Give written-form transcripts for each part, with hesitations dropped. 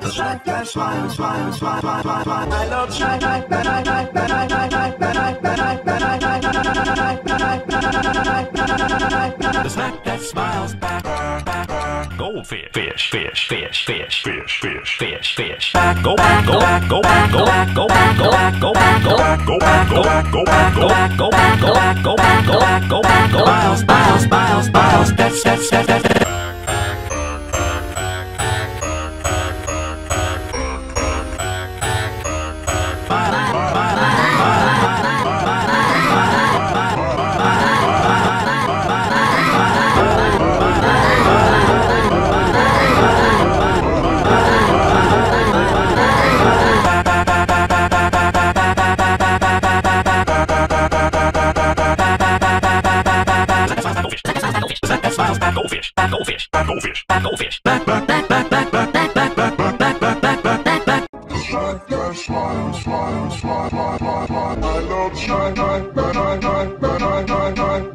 Smile, smile, smile, smile, smile, smile. I love shine, the snack that smiles back. Goldfish, fish, fish, fish, fish, fish, fish, fish, fish. Go back, go back, go back, go back, go back, go back, go back, go back, go back, go back, go back, go back, go back, go back, go back, go back, go back, go back. Smiles, smiles, smiles, that's. Goldfish, goldfish, goldfish, goldfish. Back, back, back, back, back, back, back, back, back, back, back, back, back, back, back, back. Smile, smile, smile, smile, smile, smile. I love shine, shine, shine, shine, shine, shine, shine, shine,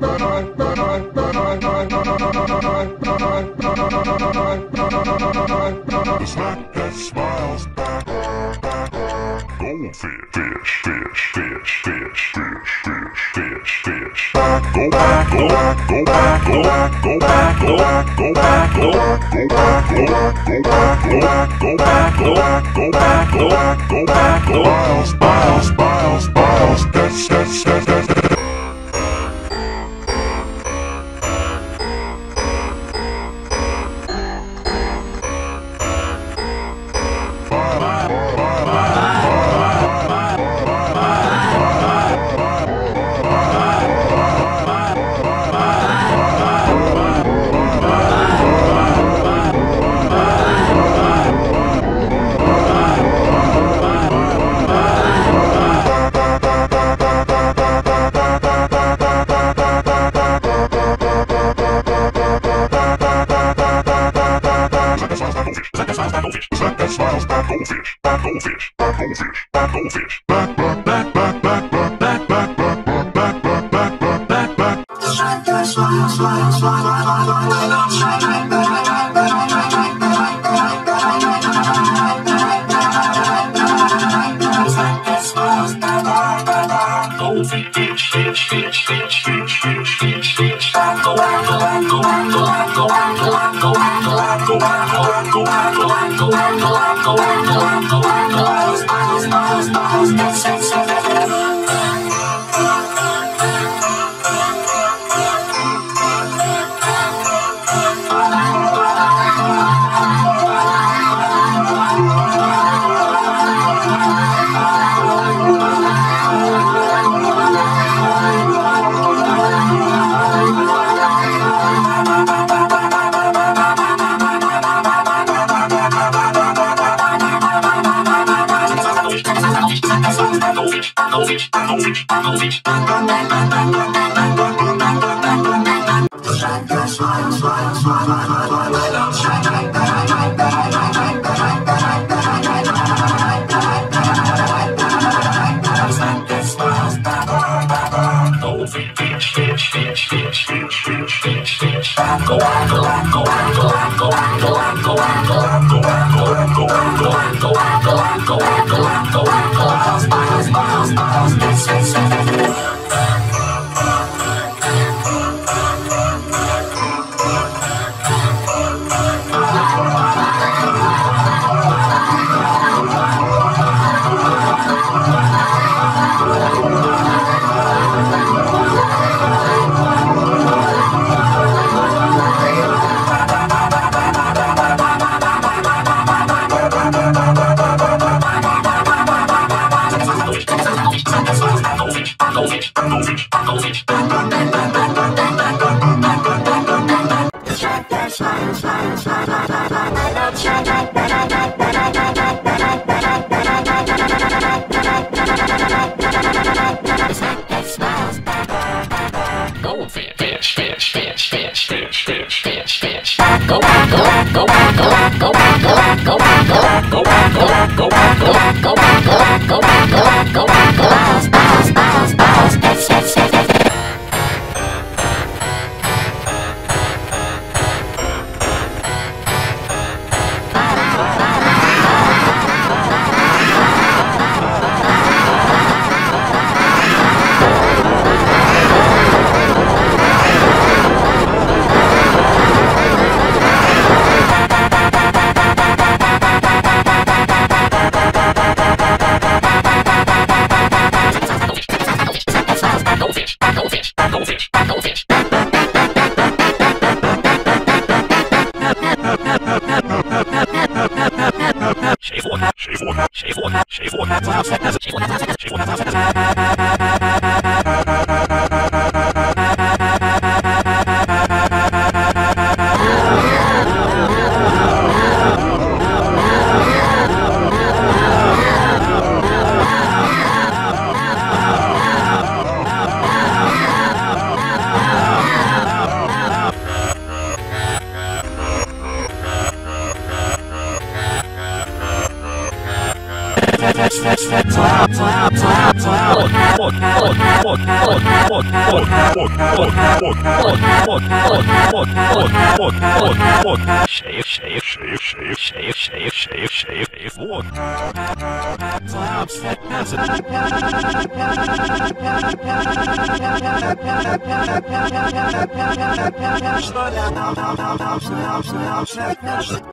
the snack that smiles back. Goldfish, fish, fish, fish, fish, fish, fish, fish, fish. Go back, go back, go back, go back, go back, go back, go back, go back, go back, go back, go back, go back, go back, go back, go back, go back, go back, go back. Smiles, smiles, smiles, smiles. That's. Goldfish, that smiles back. Goldfish, back goldfish, back goldfish, back goldfish, back, back, back, back, back, back, back, back, back, back, back, back, back, back, back. Smile, smile, smile, smile, goldfish, fish, fish, fish, fish, fish, fish, fish, fish. Go on, go on, go on, go on, go on, go on, go on, go on, go on, go on, go on, go on, go on, go on, go on, go on, go on, go on. Smiles, smiles, smiles, that's. Goldfish, goldfish, goldfish. Smile, smile, smile, smile. I love shine. Goldfish, fish, fish, fish, fish, fish, fish, fish, fish. Go on, go on, go on, go on, go on, go on, go on, go on, go on, go on, go on, go on, go on, go on, go on, go on, go on, go on. Smiles, smiles, smiles, that's. Shake